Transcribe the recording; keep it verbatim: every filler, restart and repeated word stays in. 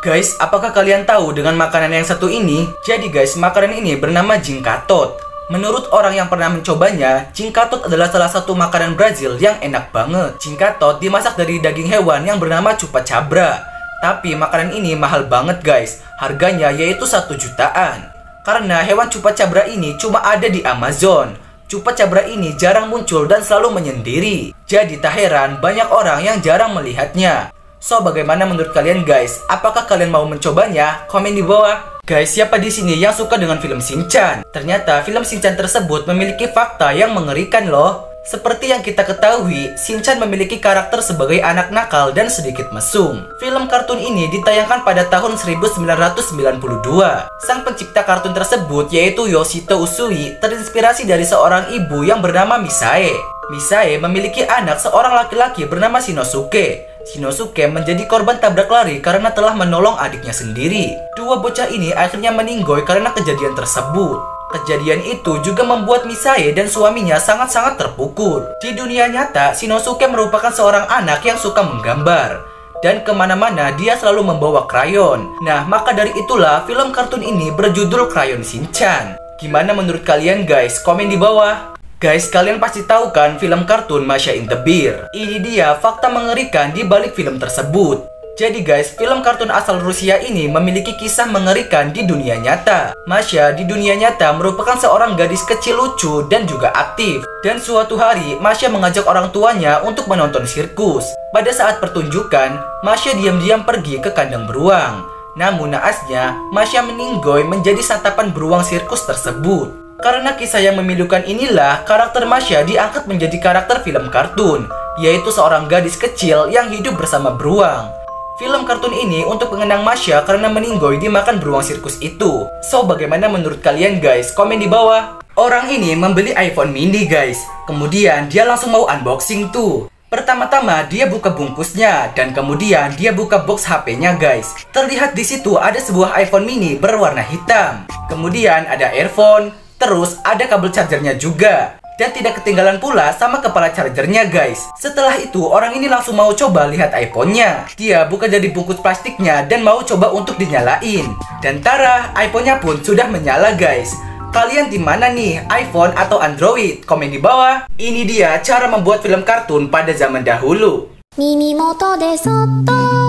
Guys, apakah kalian tahu dengan makanan yang satu ini? Jadi guys, makanan ini bernama jingkatot. Menurut orang yang pernah mencobanya, jingkatot adalah salah satu makanan Brazil yang enak banget. Jingkatot dimasak dari daging hewan yang bernama chupacabra. Tapi makanan ini mahal banget guys. Harganya yaitu satu jutaan. Karena hewan chupacabra ini cuma ada di Amazon. Chupacabra ini jarang muncul dan selalu menyendiri. Jadi tak heran banyak orang yang jarang melihatnya. So, bagaimana menurut kalian guys? Apakah kalian mau mencobanya? Komen di bawah. Guys, siapa di sini yang suka dengan film Shinchan? Ternyata film Shinchan tersebut memiliki fakta yang mengerikan loh. Seperti yang kita ketahui, Shinchan memiliki karakter sebagai anak nakal dan sedikit mesum. Film kartun ini ditayangkan pada tahun seribu sembilan ratus sembilan puluh dua. Sang pencipta kartun tersebut yaitu Yoshito Usui terinspirasi dari seorang ibu yang bernama Misae. Misae memiliki anak seorang laki-laki bernama Shinosuke. Shinosuke menjadi korban tabrak lari karena telah menolong adiknya sendiri. Dua bocah ini akhirnya meninggoy karena kejadian tersebut. Kejadian itu juga membuat Misae dan suaminya sangat-sangat terpukul. Di dunia nyata, Shinosuke merupakan seorang anak yang suka menggambar. Dan kemana-mana dia selalu membawa krayon. Nah, maka dari itulah film kartun ini berjudul Krayon Shinchan. Gimana menurut kalian guys? Komen di bawah. Guys, kalian pasti tahu kan film kartun Masha in the Beer. Ini dia fakta mengerikan di balik film tersebut. Jadi guys, film kartun asal Rusia ini memiliki kisah mengerikan di dunia nyata. Masha di dunia nyata merupakan seorang gadis kecil lucu dan juga aktif. Dan suatu hari, Masha mengajak orang tuanya untuk menonton sirkus. Pada saat pertunjukan, Masha diam-diam pergi ke kandang beruang. Namun naasnya, Masha meninggoy menjadi santapan beruang sirkus tersebut. Karena kisah yang memilukan inilah, karakter Masha diangkat menjadi karakter film kartun, yaitu seorang gadis kecil yang hidup bersama beruang. Film kartun ini untuk mengenang Masha karena meninggoy dimakan beruang sirkus itu. So, bagaimana menurut kalian guys? Komen di bawah. Orang ini membeli iPhone mini guys. Kemudian dia langsung mau unboxing tuh. Pertama-tama dia buka bungkusnya dan kemudian dia buka box H P-nya guys. Terlihat di situ ada sebuah iPhone mini berwarna hitam. Kemudian ada earphone. Terus ada kabel chargernya juga. Dan tidak ketinggalan pula sama kepala chargernya guys. Setelah itu orang ini langsung mau coba lihat iPhone-nya. Dia buka dari bungkus plastiknya dan mau coba untuk dinyalain. Dan tara, iPhone-nya pun sudah menyala guys. Kalian di mana nih? iPhone atau Android? Komen di bawah. Ini dia cara membuat film kartun pada zaman dahulu. Mimi moto de soto.